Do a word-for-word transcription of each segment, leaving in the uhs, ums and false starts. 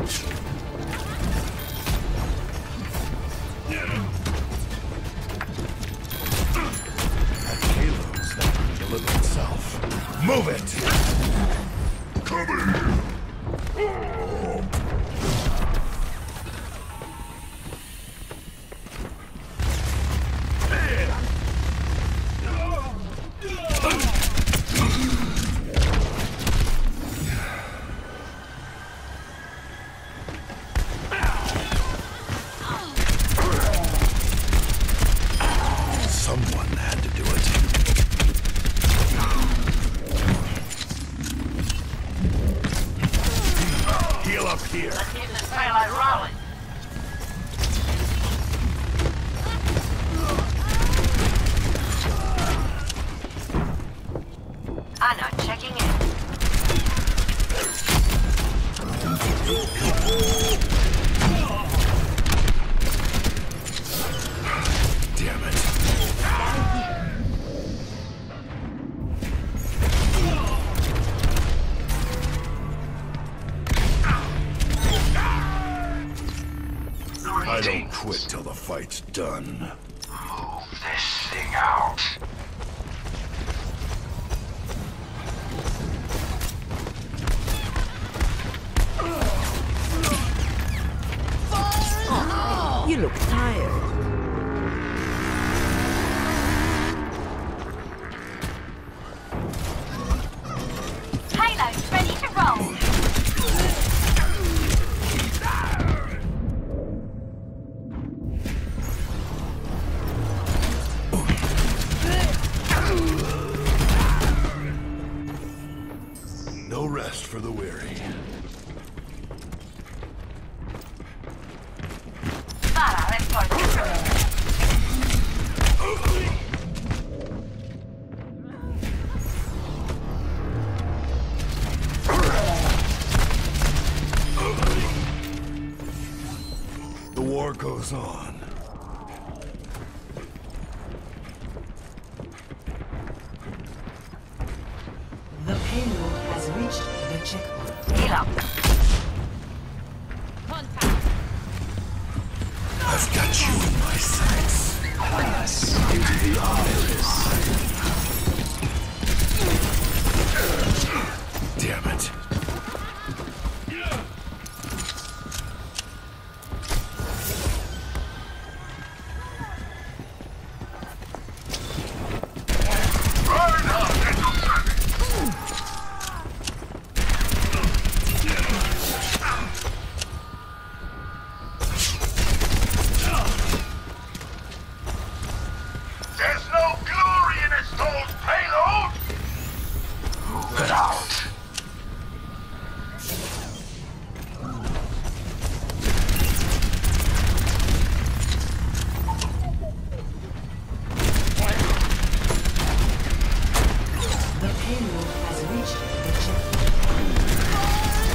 That payload's not going to deliver itself. Move it! Come here! Someone had to do it. Heal up here. Let's keep this payload rolling. I know, checking in. Damn it. I don't quit till the fight's done. Move this thing out. You look tired. Payload's ready to roll. No rest for the weary. Vara, let's go. The war goes on. The payload has reached the checkpoint. Heal up. I've got you in my sights. Pass into the iris. Damn it. There's no glory in a stalled payload! Move it out. The payload has reached the checkpoint.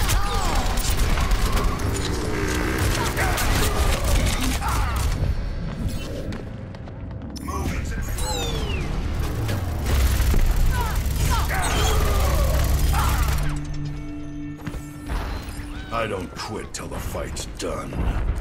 I don't quit till the fight's done.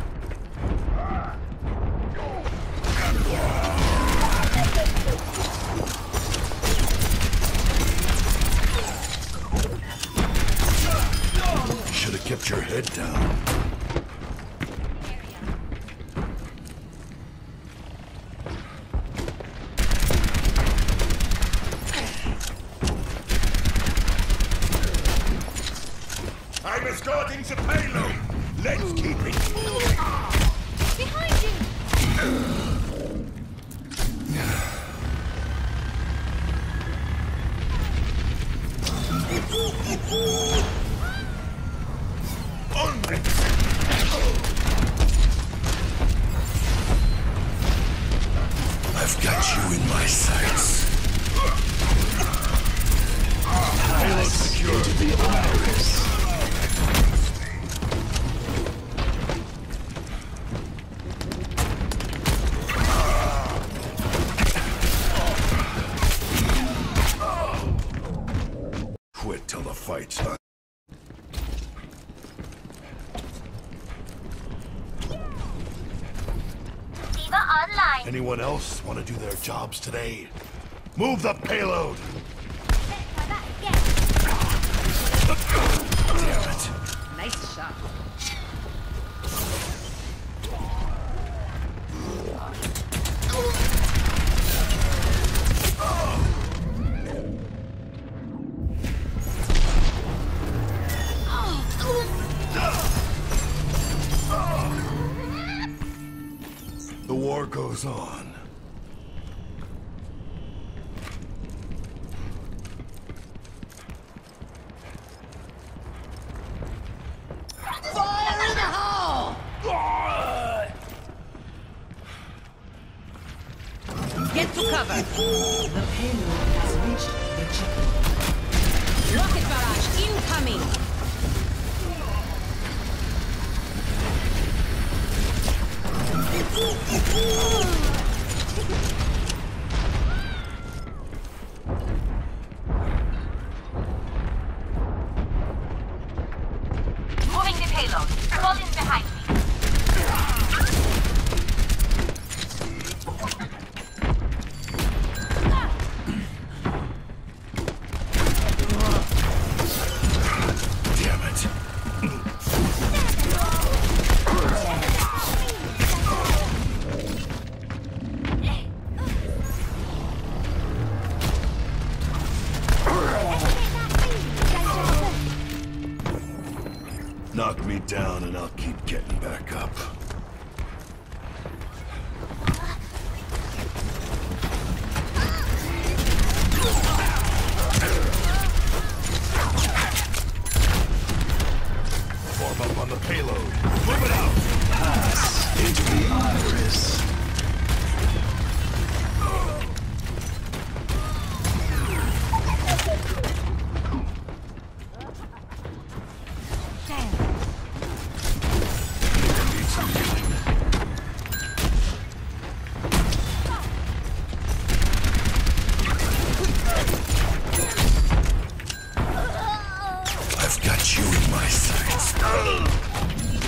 Should have kept your head down. I'm escorting the payload. Let's keep it. Behind you! On it. I've got you in my sights. Payload secured to the iris. behind me. Anyone else want to do their jobs today? Move the payload! Damn it. Nice shot. The war goes on. Get to cover. The payload has reached the checkpoint. Rocket barrage incoming. Moving the payload. Fall in behind me. Damn it. Knock me down and I'll keep getting back up. Form up on the payload. Move it out! Pass into the iris. Need some healing. I've got you in my sights.